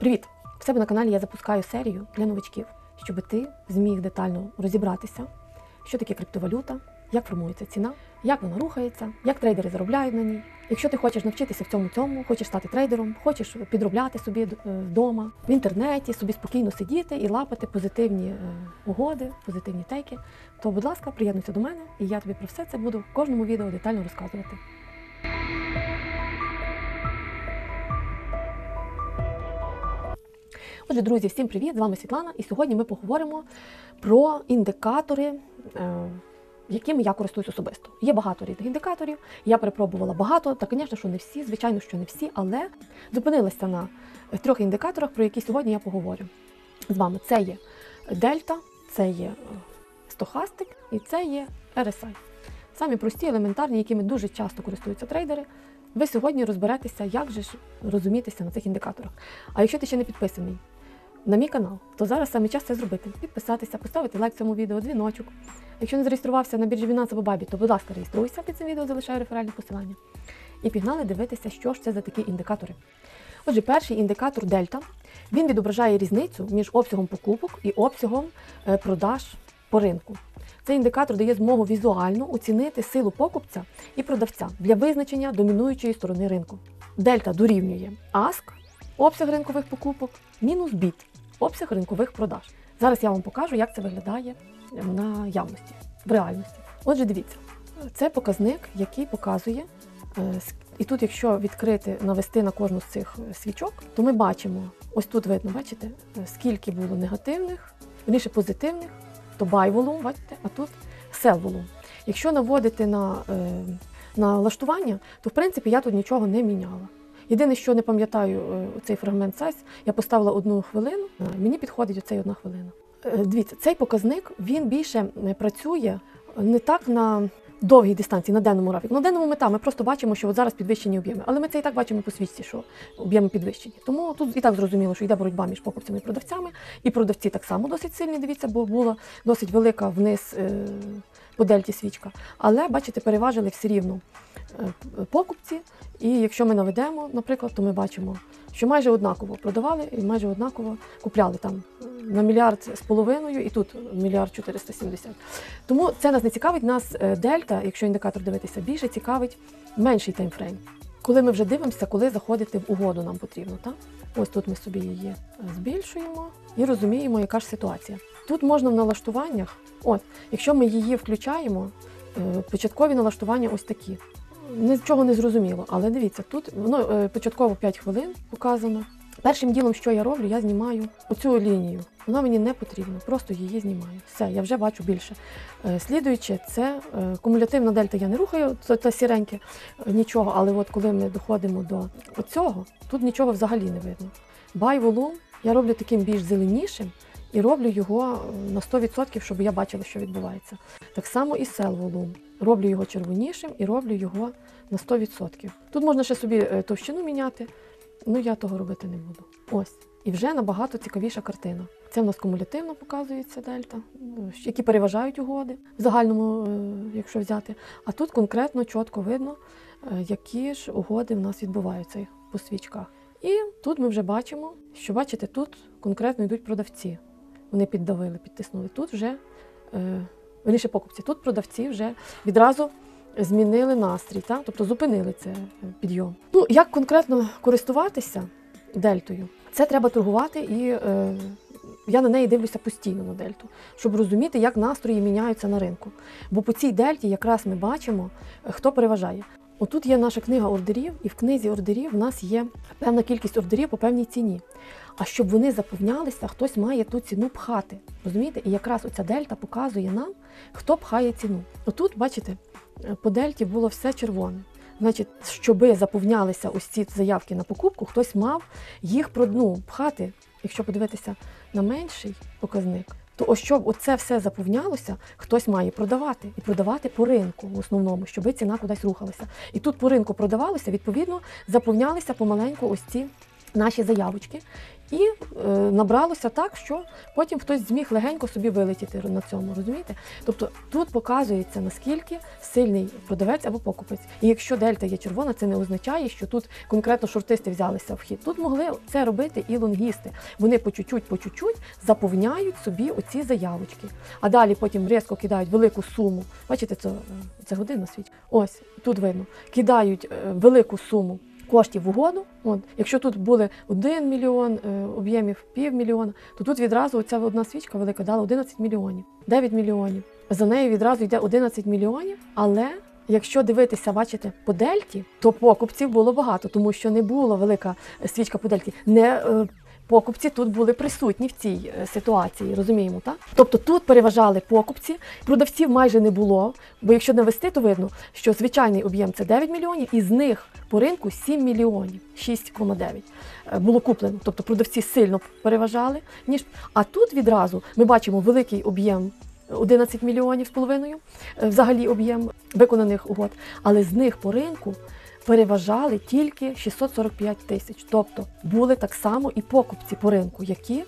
Привіт! В себе на каналі я запускаю серію для новачків, щоб ти зміг детально розібратися, що таке криптовалюта, як формується ціна, як вона рухається, як трейдери заробляють на ній. Якщо ти хочеш навчитися в цьому, хочеш стати трейдером, хочеш підробляти собі вдома, в інтернеті, собі спокійно сидіти і лапати позитивні угоди, позитивні тейки, то, будь ласка, приєднуйся до мене, і я тобі про все це буду в кожному відео детально розказувати. Отже, друзі, всім привіт! З вами Світлана, і сьогодні ми поговоримо про індикатори, якими я користуюсь особисто. Є багато різних індикаторів, я перепробувала багато, та, звісно, що не всі, звичайно, що не всі, але зупинилася на 3 індикаторах, про які сьогодні я поговорю з вами. Це є дельта, це є стохастик і це є RSI. Самі прості, елементарні, якими дуже часто користуються трейдери. Ви сьогодні розберетеся, як же ж розумітися на цих індикаторах. А якщо ти ще не підписаний на мій канал, то зараз саме час це зробити. Підписатися, поставити лайк цьому відео, дзвіночок. Якщо не зареєструвався на біржі Binance або Bybit, то, будь ласка, реєструйся під цим відео, залишаю реферальне посилання. І пігнали дивитися, що ж це за такі індикатори. Отже, перший індикатор дельта, він відображає різницю між обсягом покупок і обсягом продаж по ринку. Цей індикатор дає змогу візуально оцінити силу покупця і продавця для визначення домінуючої сторони ринку. Дельта дорівнює ASK, обсяг ринкових покупок, мінус біт, обсяг ринкових продаж. Зараз я вам покажу, як це виглядає в наявності, в реальності. Отже, дивіться, це показник, який показує, і тут, якщо відкрити, навести на кожну з цих свічок, то ми бачимо, ось тут видно, бачите, скільки було негативних, вірніше позитивних, то buy volume, бачите, а тут sell volume. Якщо наводити на налаштування, то в принципі я тут нічого не міняла. Єдине, що не пам'ятаю цей фрагмент size, я поставила 1 хвилину, мені підходить оцей 1 хвилина. Дивіться, цей показник, він більше працює не так на довгій дистанції, на денному графіку. На денному мета ми просто бачимо, що от зараз підвищені об'єми. Але ми це і так бачимо по свічці, що об'єми підвищені. Тому тут і так зрозуміло, що йде боротьба між покупцями і продавцями. І продавці так само досить сильні, дивіться, бо була досить велика вниз по дельті свічка. Але, бачите, переважили все рівно покупці. І якщо ми наведемо, наприклад, то ми бачимо, що майже однаково продавали і майже однаково купляли там на 1,5 мільярда і тут 1,470 мільярдів. Тому це нас не цікавить, нас дельта, якщо індикатор дивитися, більше цікавить менший таймфрейм. Коли ми вже дивимося, коли заходити в угоду нам потрібно. Так? Ось тут ми собі її збільшуємо і розуміємо, яка ж ситуація. Тут можна в налаштуваннях, якщо ми її включаємо, початкові налаштування ось такі. Нічого не зрозуміло, але дивіться, тут воно початково 5 хвилин показано. Першим ділом, що я роблю, я знімаю оцю лінію. Вона мені не потрібна, просто її знімаю. Все, я вже бачу більше. Слідуюче, це кумулятивна дельта, я не рухаю, це сіреньке, нічого, але от коли ми доходимо до оцього, тут нічого взагалі не видно. Buy volume я роблю таким більш зеленішим і роблю його на 100%, щоб я бачила, що відбувається. Так само і sell volume. Роблю його червонішим і роблю його на 100%. Тут можна ще собі товщину міняти, я того робити не буду. Ось. І вже набагато цікавіша картина. Це в нас кумулятивно показується дельта, які переважають угоди, в загальному, якщо взяти. А тут конкретно, чітко видно, які ж угоди в нас відбуваються по свічках. І тут ми вже бачимо, що, бачите, тут конкретно йдуть продавці. Вони піддавили, підтиснули. Тут вже, вірніше покупці, тут продавці вже відразу змінили настрій, тобто зупинили це підйом. Як конкретно користуватися дельтою? Це треба торгувати, і я на неї дивлюся постійно, на дельту, щоб розуміти, як настрої міняються на ринку. Бо по цій дельті якраз ми бачимо, хто переважає. Отут є наша книга ордерів, і в книзі ордерів в нас є певна кількість ордерів по певній ціні. А щоб вони заповнялися, хтось має ту ціну пхати. Розумієте? І якраз оця дельта показує нам, хто пхає ціну. Отут, бачите, по дельті було все червоне. Значить, щоби заповнялися ось ці заявки на покупку, хтось мав їх пхати. Якщо подивитися на менший показник, то ось щоб оце все заповнялося, хтось має продавати. І продавати по ринку в основному, щоб ціна кудись рухалася. І тут по ринку продавалося, відповідно, заповнялися помаленьку ось ці наші заявочки. І набралося так, що потім хтось зміг легенько собі вилетіти на цьому, розумієте? Тобто тут показується, наскільки сильний продавець або покупець. І якщо дельта є червона, це не означає, що тут конкретно шортисти взялися в хід. Тут могли це робити і лонгісти. Вони по чуть-чуть заповняють собі оці заявочки. А далі потім різко кидають велику суму. Бачите, це годинна свічка. Ось, тут видно. Кидають велику суму коштів в угоду. От, якщо тут були 1 мільйон об'ємів, півмільйона, то тут відразу оця одна свічка велика дала 11 мільйонів, 9 мільйонів. За нею відразу йде 11 мільйонів, але якщо дивитися, бачите, по дельті, то покупців було багато, тому що не була велика свічка по дельті. Покупці тут були присутні в цій ситуації, розуміємо, так? Тобто тут переважали покупці, продавців майже не було, бо якщо навести, то видно, що звичайний об'єм – це 9 мільйонів, і з них по ринку 7 мільйонів, 6,9 було куплено. Тобто продавці сильно переважали, а тут відразу ми бачимо великий об'єм 11 мільйонів з половиною, взагалі об'єм виконаних угод, але з них по ринку переважали тільки 645 тисяч. Тобто були так само і покупці по ринку, які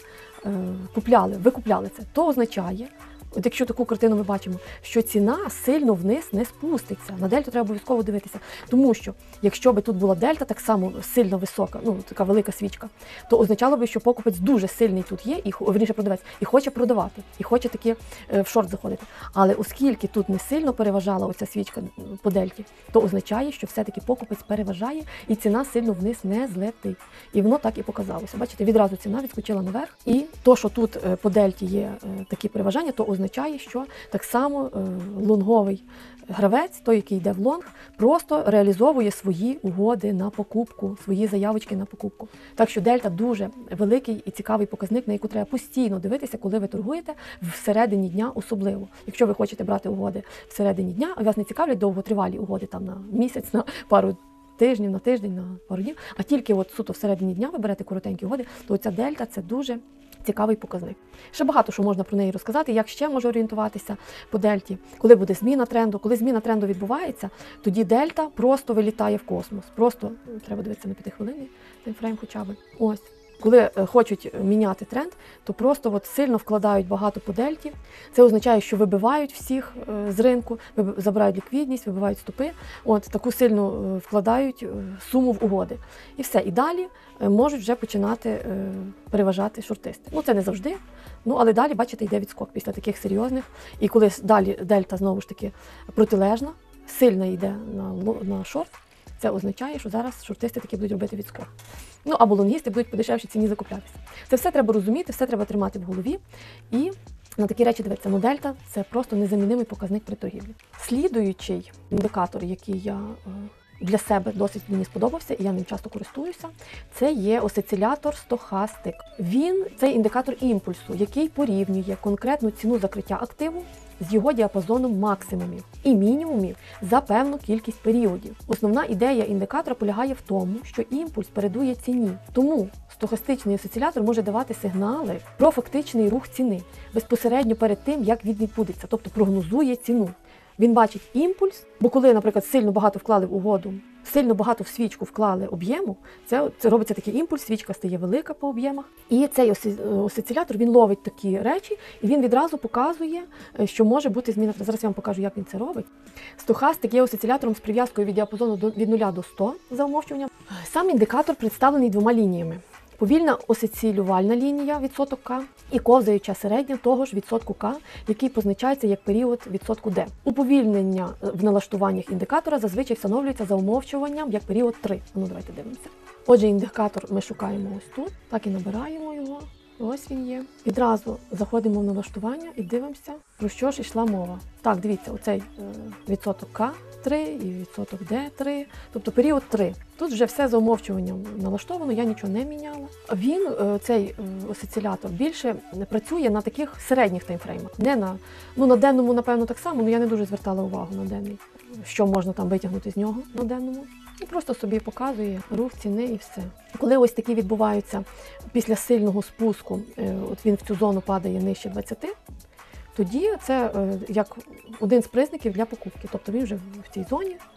викупляли це. То означає, от якщо таку картину ми бачимо, що ціна сильно вниз не спуститься. На дельту треба обов'язково дивитися. Тому що, якщо би тут була дельта так само сильно висока, така велика свічка, то означало би, що покупець дуже сильний тут є, верніше продавець, і хоче продавати, і хоче таки в шорт заходити. Але оскільки тут не сильно переважала оця свічка по дельті, то означає, що все-таки покупець переважає, і ціна сильно вниз не злетить. І воно так і показалося. Бачите, відразу ціна відскочила наверх. І то, що тут по дельті є такі переважання, то означає, що так само лонговий гравець, той, який йде в лонг, просто реалізовує свої угоди на покупку, свої заявочки на покупку. Так що дельта дуже великий і цікавий показник, на яку треба постійно дивитися, коли ви торгуєте всередині дня особливо. Якщо ви хочете брати угоди всередині дня, а вас не цікавлять довготривалі угоди там на місяць, на пару тижнів, на тиждень, на пару днів, а тільки от суто всередині дня ви берете коротенькі угоди, то ця дельта – це дуже цікавий показник. Ще багато що можна про неї розказати, як ще може орієнтуватися по дельті, коли буде зміна тренду. Коли зміна тренду відбувається, тоді дельта просто вилітає в космос. Просто треба дивитися на 5-хвилинний таймфрейм хоча б. Ось. Коли хочуть міняти тренд, то просто сильно вкладають багато по дельті. Це означає, що вибивають всіх з ринку, забирають ліквідність, вибивають стопи. Таку сильно вкладають суму в угоди. І все. І далі можуть вже починати переважати шортисти. Це не завжди, але далі, бачите, йде відскок після таких серйозних. І коли далі дельта знову ж таки протилежна, сильно йде на шорт, це означає, що зараз шортисти таки будуть робити відскок. Або лонгісти будуть по дешевшій ціні закуплятися. Це все треба розуміти, все треба тримати в голові. І на такі речі дивитися. Дельта – це просто незамінимий показник при торгівлі. Слідуючий індикатор, який я для себе досить мені сподобався, і я ним часто користуюся, це є осцилятор стохастик. Цей індикатор імпульсу, який порівнює конкретну ціну закриття активу з його діапазоном максимумів і мінімумів за певну кількість періодів. Основна ідея індикатора полягає в тому, що імпульс передує ціні. Тому стохастичний осцилятор може давати сигнали про фактичний рух ціни безпосередньо перед тим, як він відбудеться, тобто прогнозує ціну. Він бачить імпульс, бо коли, наприклад, сильно багато вклали в угоду, сильно багато в свічку вклали об'єму, це робиться такий імпульс, свічка стає велика по об'ємах. І цей осцилятор, він ловить такі речі, і він відразу показує, що може бути зміна. Зараз я вам покажу, як він це робить. Стохастик є осцилятором з прив'язкою від діапазону від 0 до 100 за умовчуванням. Сам індикатор представлений двома лініями. Повільна осцилювальна лінія відсоток К і ковзаюча середня того ж відсотку К, який позначається як період відсотку D. Уповільнення в налаштуваннях індикатора зазвичай встановлюється за умовчуванням як період 3. Давайте дивимося. Отже, індикатор ми шукаємо ось тут, так і набираємо його. Ось він є. Відразу заходимо в налаштування і дивимося, про що ж йшла мова. Так, дивіться, оцей відсоток К3 і відсоток Д3, тобто період 3. Тут вже все за умовчуванням налаштовано, я нічого не міняла. Він, цей осцилятор, більше працює на таких середніх таймфреймах. Не на денному, напевно, так само, але я не дуже звертала увагу на денний, що можна там витягнути з нього на денному. І просто собі показує рух ціни і все. Коли ось такі відбуваються після сильного спуску, от він в цю зону падає нижче 20, тоді це як один з признаків для покупки. Тобто він вже в цій зоні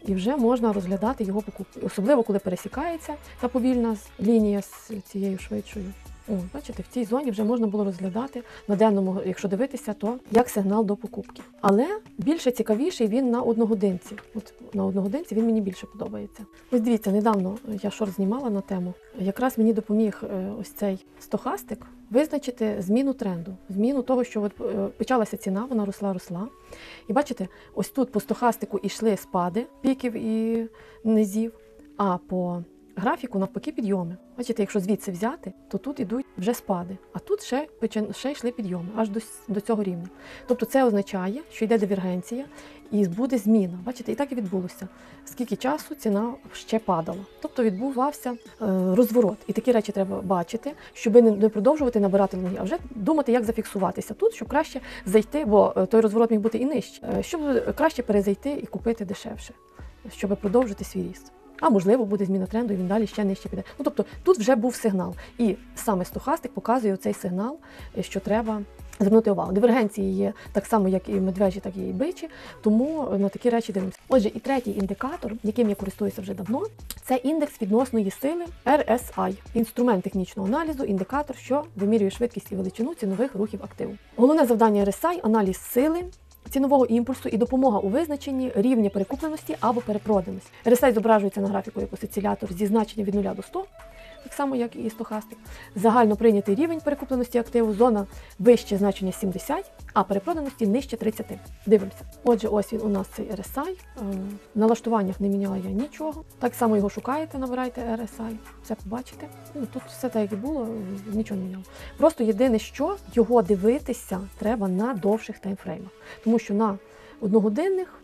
і вже можна розглядати його покупку. Особливо, коли пересікається та повільна лінія з цією швидшою. О, бачите, в цій зоні вже можна було розглядати на денному, якщо дивитися, то як сигнал до покупки. Але більше цікавіший він на одногодинці. От на одногодинці він мені більше подобається. Ось дивіться, недавно я шорт знімала на тему. Якраз мені допоміг ось цей стохастик визначити зміну тренду. Зміну того, що от почалася ціна, вона росла. І бачите, ось тут по стохастику йшли спади піків і низів, а по графіку навпаки підйоми. Бачите, якщо звідси взяти, то тут ідуть вже спади, а тут ще йшли підйоми, аж до цього рівня. Тобто це означає, що йде дивергенція і буде зміна. Бачите, і так і відбулося. Скільки часу ціна ще падала. Тобто відбувався розворот. І такі речі треба бачити, щоб не продовжувати набирати лонги, а вже думати, як зафіксуватися тут, щоб краще зайти, бо той розворот міг бути і нижче, щоб краще перезайти і купити дешевше, щоб продовжити свій ріст. А можливо, буде зміна тренду, і він далі ще нижче піде. Ну, тобто, тут вже був сигнал. І саме стохастик показує цей сигнал, що треба звернути увагу. Дивергенції є так само, як і медвежі, так і бичі, тому на такі речі дивимося. Отже, і третій індикатор, яким я користуюся вже давно, це індекс відносної сили RSI. Інструмент технічного аналізу, індикатор, що вимірює швидкість і величину цінових рухів активу. Головне завдання RSI – аналіз сили цінового імпульсу і допомога у визначенні рівня перекупленості або перепроданості. RSI зображується на графіку як осцилятор зі значення від 0 до 100, так само, як і стохастик. Загально прийнятий рівень перекупленості активу, зона вище значення 70, а перепроданості нижче 30. Дивимося. Отже, ось він у нас цей RSI. В налаштуваннях не міняла я нічого. Так само його шукаєте, набираєте RSI, все побачите. Тут все так, як і було, нічого не міняло. Просто єдине, що його дивитися треба на довших таймфреймах. Тому що на одногодинних,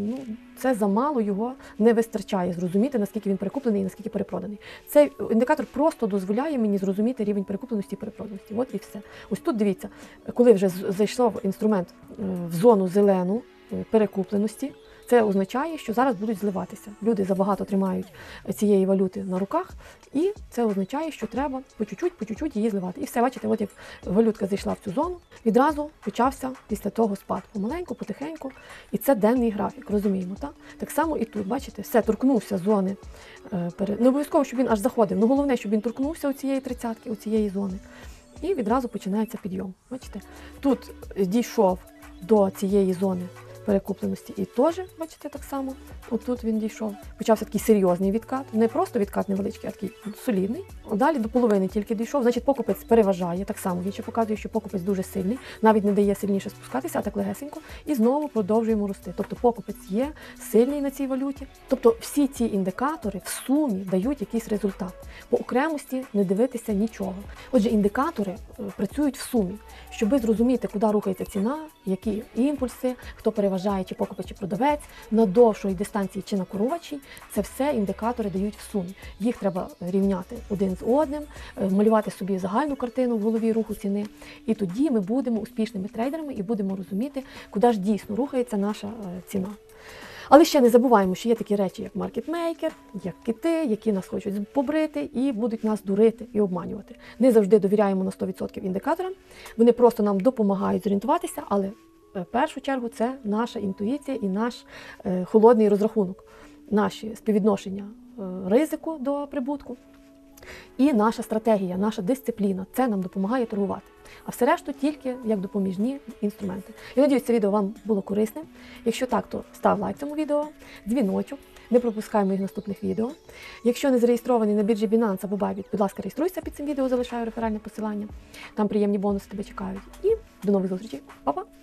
це замало, його не вистачає зрозуміти, наскільки він перекуплений і наскільки перепроданий. Цей індикатор просто дозволяє мені зрозуміти рівень перекупленості і перепроданості. От і все. Ось тут дивіться, коли вже зайшов інструмент в зону зелену перекупленості, це означає, що зараз будуть зливатися. Люди забагато тримають цієї валюти на руках, і це означає, що треба по чуть-чуть її зливати. І все, бачите, от як валютка зайшла в цю зону, відразу почався після того спад. Помаленьку, потихеньку. І це денний графік, розуміємо, так? Так само і тут, бачите, все, торкнувся зони. Не обов'язково, щоб він аж заходив, але головне, щоб він торкнувся у цієї тридцятки, у цієї зони. І відразу починається підйом. Бачите? Тут дійшов до цієї зони перекупленості і теж, бачите, так само, отут він дійшов. Почався такий серйозний відкат, не просто відкат невеличкий, а такий солідний. Далі до половини тільки дійшов, значить покупець переважає, так само він ще показує, що покупець дуже сильний, навіть не дає сильніше спускатися, а так легесенько, і знову продовжуємо рости. Тобто покупець є сильний на цій валюті. Тобто всі ці індикатори в сумі дають якийсь результат. По окремості не дивитися нічого. Отже, індикатори працюють в сумі, щоби зрозуміти, куди рухається ціна, які імпульси, хто переважає, чи покупець, чи продавець, на довшої дистанції чи на коротшій, це все індикатори дають в сумі. Їх треба рівняти один з одним, малювати собі загальну картину в голові руху ціни, і тоді ми будемо успішними трейдерами і будемо розуміти, куди ж дійсно рухається наша ціна. Але ще не забуваємо, що є такі речі, як маркетмейкер, як кити, які нас хочуть побрити і будуть нас дурити і обманювати. Не завжди довіряємо на 100% індикаторам, вони просто нам допомагають зорієнтуватися, але в першу чергу це наша інтуїція і наш холодний розрахунок, наші співвідношення ризику до прибутку і наша стратегія, наша дисципліна. Це нам допомагає торгувати. А все решту тільки як допоміжні інструменти. Я сподіваюся, це відео вам було корисним. Якщо так, то став лайк цьому відео, дзвіночок, не пропускай моїх наступних відео. Якщо не зареєстрований на біржі Binance або Bybit, будь ласка, реєструйся під цим відео, залишаю реферальне посилання. Там приємні бонуси тебе чекають. І до нових зустрічей. Па-па!